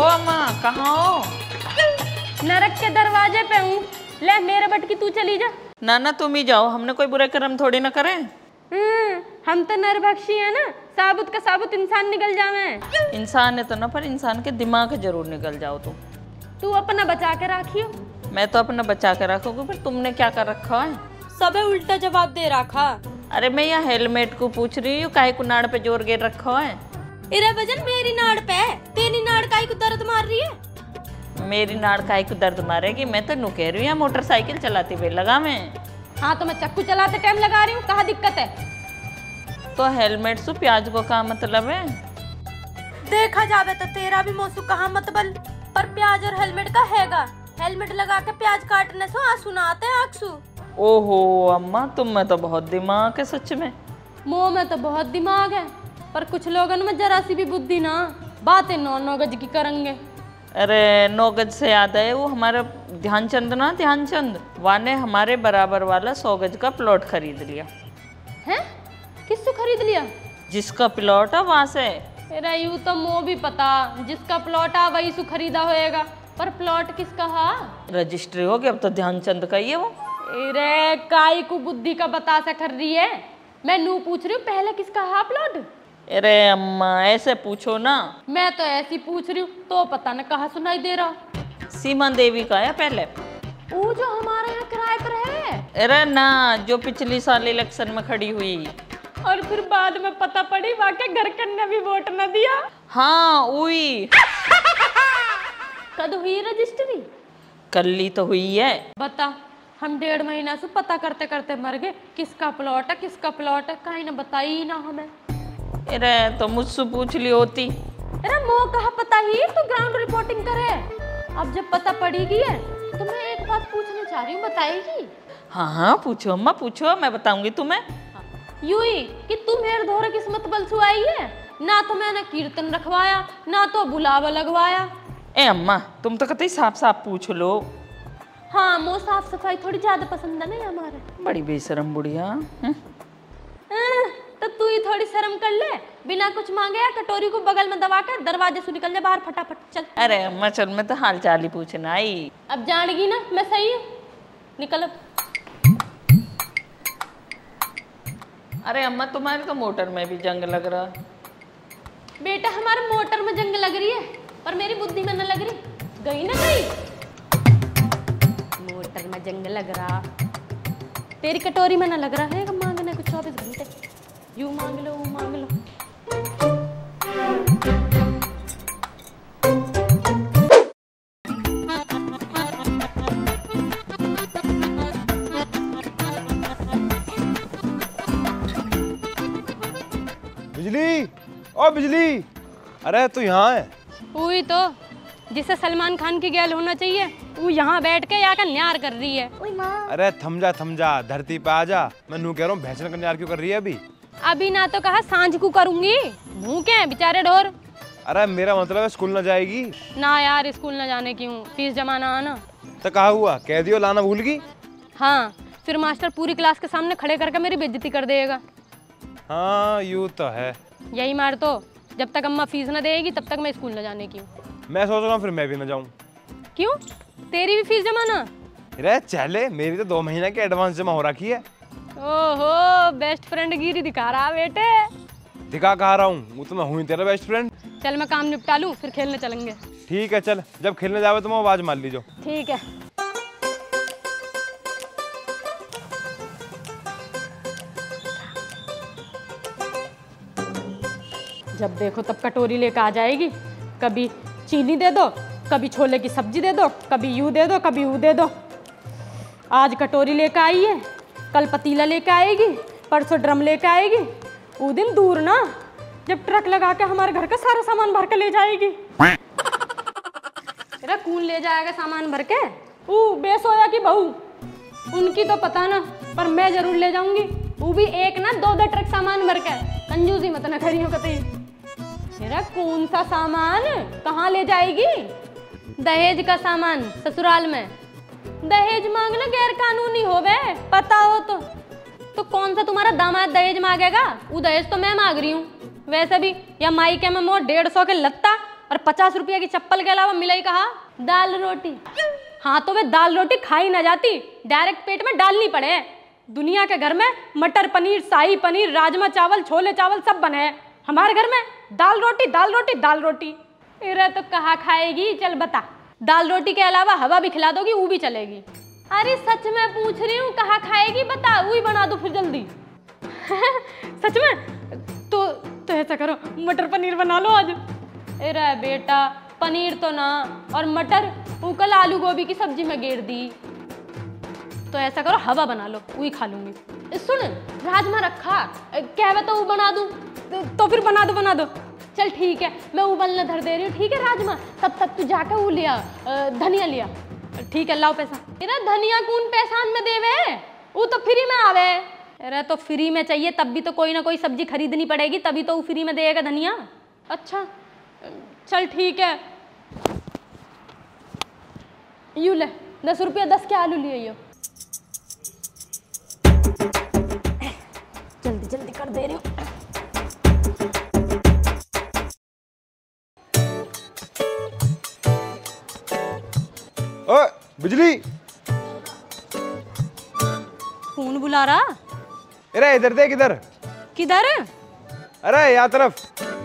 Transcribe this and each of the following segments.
अम्मा, कहाँ हो? नरक के दरवाजे पे हूँ। ले मेरे बटकी तू चली जा। ना तुम ही जाओ, हमने कोई बुरे कर्म थोड़ी ना करे। हम तो नरभक्षी है ना, साबुत का साबुत इंसान निकल जावे। इंसान है तो ना, पर इंसान के दिमाग जरूर निकल जाओ तुम। तू अपना बचा के रखियो। मैं तो अपना बचा के रखोगे, पर तुमने क्या कर रखा है? सबे उल्टा जवाब दे रखा। अरे मैं यहाँ हेलमेट को पूछ रही हूँ, काहे को नाड़ पे जोर गिर रखा है? इरे वजन मेरी नाड़ पे, तेरी नाड़ काहे को दर्द मार रही है? मेरी नाड़ काहे को दर्द मारेगी? मैं तो नु कह रही हूँ मोटरसाइकिल चलाते हुए लगा मैं। हाँ तो मैं चक्कू चलाते टाइम लगा रही हूँ, कहाँ दिक्कत है? तो हेलमेट से प्याज को क्या मतलब है? देखा जावे तो तेरा भी मौसू कहाँ मतबल, पर प्याज और हेलमेट का हैगा। हेलमेट लगा के प्याज काटने से आंसू ना आते हैं, आंसू। ओहो अम्मा, तुम में तो बहुत दिमाग है सच में। मुँह में तो बहुत दिमाग है, पर कुछ लोगन में जरा सी भी बुद्धि ना, बातें नौ गज की करेंगे। अरे 9 गज से याद है, वो हमारा ध्यानचंद ना, ध्यानचंद वाने हमारे बराबर वाला 100 गज का प्लॉट खरीद लिया है। किससे खरीद लिया? जिसका प्लॉट है वहां से। अरे यूं तो मुँह भी पता, जिसका प्लॉट आ वही सु खरीदा होएगा, पर प्लॉट किसका हा? रजिस्ट्री हो गया, अब तो ध्यानचंद का ही है वो। अरे काई को बुद्धि का बतासा कर रही है? मैं नू पूछ रही हूँ, पहले किसका हा प्लॉट? अरे अम्मा ऐसे पूछो ना। मैं तो ऐसी पूछ रही हूँ, तो पता न कहाँ सुनाई दे रहा। सीमा देवी का है पहले। वो जो हमारे यहाँ किराए पर है? अरे ना, जो पिछली साल इलेक्शन में खड़ी हुई और फिर बाद में पता पड़ी वाकई घर कन्या भी वोट न दिया। हाँ हुई। कद हुई रजिस्ट्री? कल ही तो हुई है। बता, हम 1.5 महीना से पता करते करते मर गए, किसका प्लॉट है किसका प्लॉट है, कहीं न बताई ना हमें। अरे तो मुझसे पूछ ली होती। अरे मोह कहा पता ही, तू ग्राउंड रिपोर्टिंग करे। अब जब पता पड़ेगी है तो मैं एक बात पूछना चाह रही हूँ, बताएगी? हाँ पूछो अम्मा पूछो, मैं बताऊंगी तुम्हें। यूं ही कि तू मेरे धोरे किस्मत बल से आई है ना, तो मैंने कीर्तन रखवाया ना तो बुलावा लगवाया। ए अम्मा तुम तो कहते साफ साफ पूछ लो। हाँ मोह साफ सफाई थोड़ी ज्यादा पसंद है ना हमारे। बड़ी बेशरम बुढ़िया। तो तू ही थोड़ी शर्म कर ले, बिना कुछ मांगे या कटोरी को बगल में दबा कर दरवाजे से निकल जा बाहर फटाफट चल। अरे अम्मा चल, मैं तो हाल चाल ही पूछना आई। अब जानेगी ना मैं सही हूँ, निकल अब। अरे अम्मा तुम्हारे तो मोटर में भी जंग लग रहा। बेटा हमारे मोटर में जंग लग रही है, पर मेरी बुद्धि में न लग रही। गई ना गई, मोटर में जंग लग रहा, तेरी कटोरी में न लग रहा है। मांगने को 24 घंटे, यूं मांग लो वो मांग लो। बिजली, ओ बिजली, अरे तू यहाँ है? वही तो जिसे सलमान खान की गैल होना चाहिए, वो यहाँ बैठ के यहाँ का न्यार कर रही है। अरे थम जा, धरती पे आ जा। मैं नू कह रहा हूँ भैंसन का न्यार क्यों कर रही है अभी? अभी ना तो कहा सांझ को करूंगी, भूखे हैं बेचारे ढोर। अरे मेरा मतलब है स्कूल न जाएगी? ना यार स्कूल न जाने की हूँ, फीस जमा ना आना। तो कहा हुआ, कह दियो लाना भूल गई? हाँ फिर मास्टर पूरी क्लास के सामने खड़े करके मेरी बेइज्जती कर देगा। हाँ यूँ तो है। यही मार तो, जब तक अम्मा फीस न देगी तब तक मैं स्कूल न जाने की हूँ। मैं सोच रहा हूँ फिर मैं भी न जाऊँ। क्यों, तेरी भी फीस जमा ना? अरे चले, मेरी तो 2 महीने की एडवांस जमा हो रखी है। ओहो बेस्ट फ्रेंड गिरी दिखा रहा बेटे। दिखा कहा रहा हूँ, वो तो मैं हूँ ही तेरा बेस्ट फ्रेंड। चल मैं काम निपटा लूँ फिर खेलने चलेंगे। ठीक है चल, जब खेलने जावे तो मैं आवाज मार लीजो। ठीक है। जब देखो तब कटोरी लेकर आ जाएगी, कभी चीनी दे दो, कभी छोले की सब्जी दे दो, कभी यूँ दे दो, कभी ऊ दे दो। आज कटोरी लेकर आई है, कल पतीला लेकर आएगी, परसों ड्रम लेकर आएगी। वो दिन दूर ना जब ट्रक लगा के हमारे घर का सारा सामान भर के ले जाएगी। तेरा कौन ले जाएगा सामान भर के? वो बेसोया की बहू, उनकी तो पता ना, पर मैं जरूर ले जाऊंगी। वो भी एक ना 2-2 ट्रक सामान भर के। कंजूसी मत ना करियो कतई। तेरा कौन सा सामान कहाँ ले जाएगी? दहेज का सामान ससुराल में। दहेज मांगना गैर कानूनी होवे, पता हो तो कौन सा तुम्हारा दामाद दहेज मांगेगा? वो दहेज तो मैं मांग रही हूँ। वैसे भी या माई के में मोर 150 के लत्ता और 50 रुपये की चप्पल के अलावा मिला ही कहा दाल रोटी। हाँ तो वे दाल रोटी खाई ना जाती, डायरेक्ट पेट में डालनी पड़े। दुनिया के घर में मटर पनीर, शाही पनीर, राजमा चावल, छोले चावल सब बने हैं, हमारे घर में दाल रोटी दाल रोटी दाल रोटी। अरे तो कहाँ खाएगी, चल बता। दाल रोटी के अलावा हवा भी खिला दोगी वो भी चलेगी। अरे सच में पूछ रही हूँ, कहाँ खाएगी बता, वही बना दो फिर जल्दी। सच में? तो ऐसा करो मटर पनीर बना लो आज। अरे बेटा पनीर तो ना, और मटर वो कल आलू गोभी की सब्जी में गेर दी। तो ऐसा करो हवा बना लो, वही खा लूंगी। सुन राजमा रखा, क्या बता वो बना दूं? तो फिर बना दो। चल ठीक है, मैं उबलने धर दे रही हूँ, ठीक है राजमा। तब तक तू जाकर वो लिया, धनिया लिया। ठीक है लाओ पैसा। अरे धनिया कौन पैसान में देवे, वो तो फ्री में आवे। अरे तो फ्री में चाहिए तब भी तो कोई ना कोई सब्जी खरीदनी पड़ेगी, तभी तो वो फ्री में देगा धनिया। अच्छा चल ठीक है, यू ले 10 रुपया 10 के आलू लिए। जल्दी जल्दी कर दे रही हूँ। ओए बिजली, कौन बुला रहा? अरे इधर देख इधर। किधर? अरे यहाँ तरफ।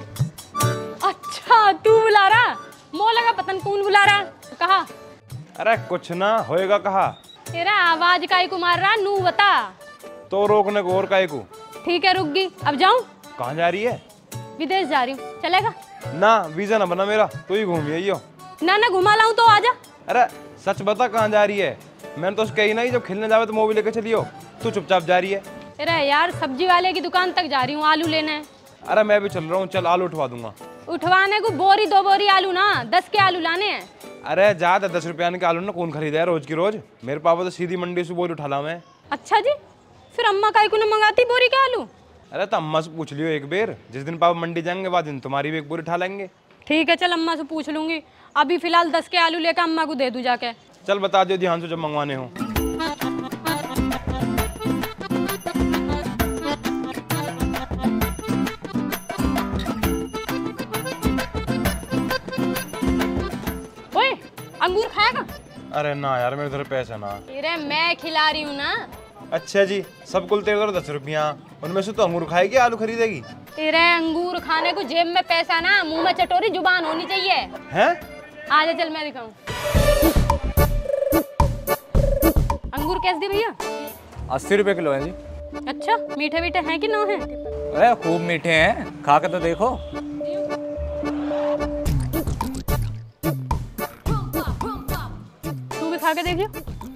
अच्छा तू बुला रहा, मोह लगा पतन कौन बुला रहा। कहा? अरे कुछ ना होएगा कहा। तेरा आवाज काहे को मार रहा, नू बता। तो रोकने को और काहे को। ठीक है रुक गई, अब जाऊं? कहाँ जा रही है? विदेश जा रही हूँ, चलेगा? ना वीजा ना बना मेरा, तू ही घूम आई हो। ना घुमा लाऊं तो आजा। अरे सच बता कहाँ जा रही है? मैंने तो कही नहीं जब खेलने जावे तो मोबाइल लेके चलियो, तू चुपचाप जा रही है। अरे यार सब्जी वाले की दुकान तक जा रही हूँ, आलू लेने। अरे मैं भी चल रहा हूँ, चल आलू उठवा दूंगा। उठवाने को बोरी 2 बोरी आलू ना, 10 के आलू लाने हैं। अरे ज्यादा 10 रुपया के आलू ना कौन खरीदा है रोज की रोज। मेरे पापा तो सीधी मंडी से बोरी उठा ला मैं। अच्छा जी, फिर अम्मा काहे को ना मंगाती बोरी के आलू? अरे तो अम्मा से पूछ लियो एक बेर, जिस दिन पापा मंडी जाएंगे बाद दिन तुम्हारी भी एक बोरी उठा लेंगे। ठीक है चल अम्मा से पूछ लूंगी, अभी फिलहाल 10 के आलू लेकर अम्मा को दे दूं जाके। चल बता दियो ध्यान से जब मंगवाने हो। ओए अंगूर खाएगा? अरे ना यार मेरे उधर पैसा ना। अरे मैं खिला रही हूँ ना। अच्छा जी, सब कुल तेरे उधर 10 रुपया, उनमें से तो अंगूर खाएगी आलू खरीदेगी? तेरे अंगूर खाने को जेब में पैसा ना, मुंह में चटोरी जुबान होनी चाहिए। हैं? आजा चल मैं दिखाऊं। अंगूर कैसे दिए भैया? 80 रुपए किलो है जी। अच्छा मीठे मीठे हैं कि ना हैं? अरे खूब मीठे हैं, खा के तो देखो। तू भी खा के देखियो।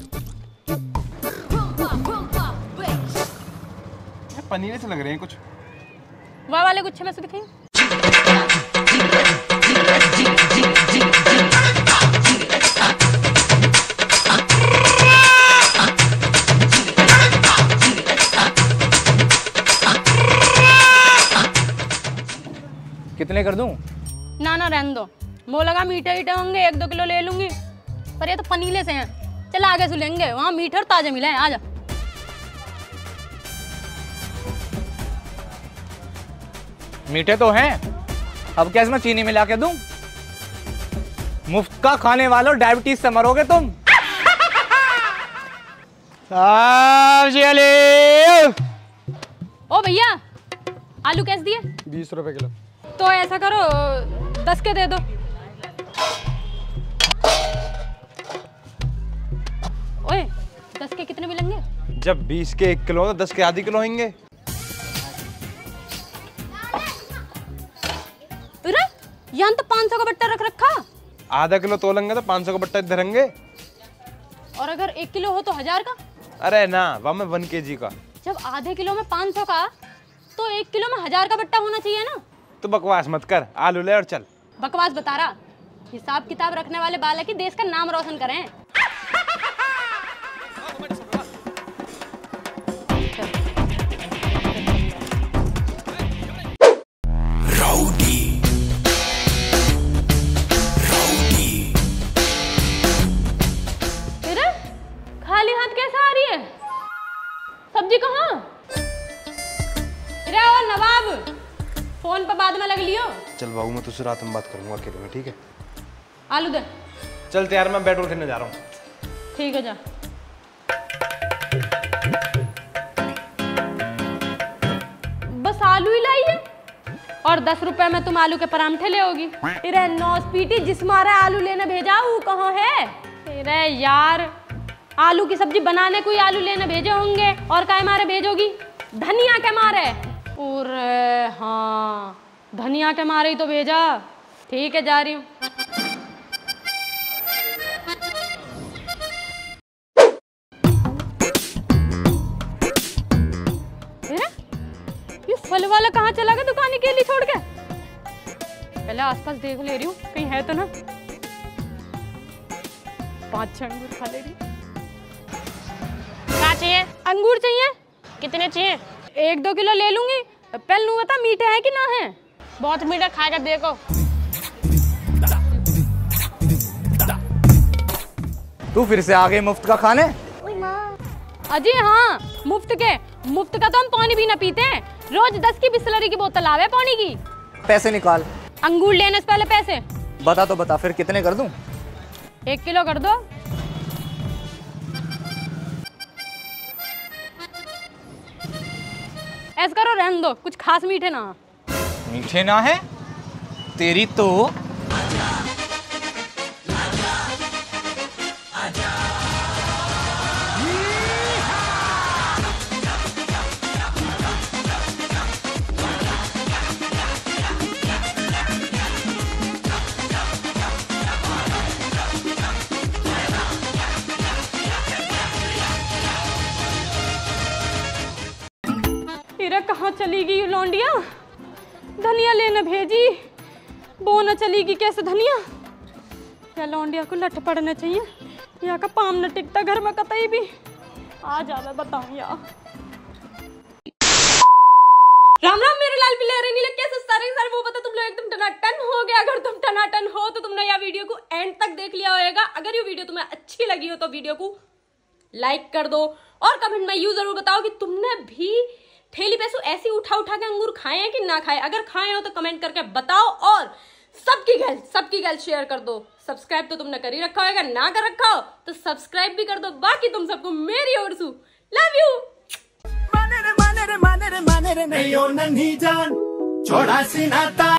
पनीर से लग रहे हैं कुछ। वह वाले गुच्छे में से दिखाइए। कितने कर दूं? ना रहने दो, वो लगा मीठे मीठे होंगे, 1-2 किलो ले लूंगी, पर ये तो पनीले से हैं। चल आगे से लेंगे, वहाँ मीठे और ताजे मिले हैं। आजा। मीठे तो हैं, अब क्या इसमें चीनी मिला के दूं? मुफ्त का खाने वालों, डायबिटीज से मरोगे तुम। ओ भैया आलू कैसे दिए? 20 रुपए किलो। तो ऐसा करो 10 के दे दो। ओए 10 के कितने मिलेंगे? जब 20 के 1 किलो तो 10 के आधी किलो होंगे। अरे यहाँ तो 500 का बट्टा रख रखा। आधा किलो तोलेंगे तो 500 का बट्टा धरेंगे। और अगर 1 किलो हो तो 1000 का। अरे ना वह में 1 kg का। जब आधे किलो में 500 का, तो 1 किलो में 1000 का बट्टा होना चाहिए ना। तो बकवास मत कर, आलू ले और चल। बकवास बता रहा, हिसाब किताब रखने वाले बालक ही देश का नाम रोशन करें। खाली हाथ कैसे आ रही है? सब्जी कहाँ? रे ओ नवाब, फोन पे बाद में लग लियो। चल बाबू, मैं तुझसे रात में बात करूंगा अकेले में, ठीक है? आलू दे। चल यार, मैं बैट बॉल खेलने जा रहा हूँ। ठीक है जा। बस आलू ही लाई है और 10 रुपए में तुम आलू के परांठे ले होगी। तेरे नौस्पीटी जिस मारे आलू लेने भेजा वो कहाँ है? तेरे यार आलू की सब्जी बनाने को ही आलू लेने भेजे होंगे और काय मारे भेजोगी? धनिया के मारे। और हाँ, धनिया के मारे ही तो भेजा। ठीक है, जा रही हूँ। ये फल वाला कहाँ चला गया दुकान के लिए छोड़ के? पहले आसपास देख ले रही हूँ कहीं है तो ना। 5-6 अंगूर खा ले रही। क्या चाहिए? अंगूर चाहिए। कितने चाहिए? 1-2 किलो ले लूंगी। पहले नू बता मीठे है कि ना है? बहुत मीठा, खाएगा देखो। तू फिर से आ गई मुफ्त का खाने? अजी हाँ, मुफ्त का तो हम पानी भी ना पीते हैं। रोज 10 की बिस्लरी की बोतल आवे पानी की। पैसे निकाल। अंगूर लेने से पहले पैसे बता तो बता, फिर कितने कर दूं? 1 किलो कर दो। ऐसा करो, रहने दो, कुछ खास मीठे ना। मीठे ना है तेरी तो। तेरा कहाँ चली गई ये लौंडिया? धनिया लेने भेजी, वो न चलेगी कैसे धनिया? या लौंडिया को लठ पड़ना चाहिए, या का पाम न टिकता घर में कतई भी। आ जा, मैं बताऊं यार। राम राम मेरे लाल पिल्ले नीले, कैसे सारे वो बता तुम लोग एकदम टनाटन हो गया। अगर तुम टनाटन हो तो तुमने यह वीडियो को एंड तक देख लिया होगा। अगर ये वीडियो तुम्हें अच्छी लगी हो तो वीडियो को लाइक कर दो और कमेंट में यूं जरूर बताओ कि तुमने भी ठेली पे ऐसी उठा के अंगूर खाए हैं कि ना खाए। अगर खाए हो तो कमेंट करके बताओ और सबकी गल शेयर कर दो। सब्सक्राइब तो तुमने कर ही रखा होगा, ना कर रखा हो तो सब्सक्राइब भी कर दो। बाकी तुम सबको मेरी ओर से लव यू। माने रे नहीं हो नन्ही जान, छोड़ा सी नाता।